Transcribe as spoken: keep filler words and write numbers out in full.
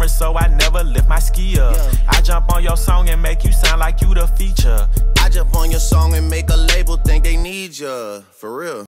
camera, so I never lift my ski up. Yeah. I jump on your song and make you sound like you the feature. I jump on your song and make a label think they need ya. For real.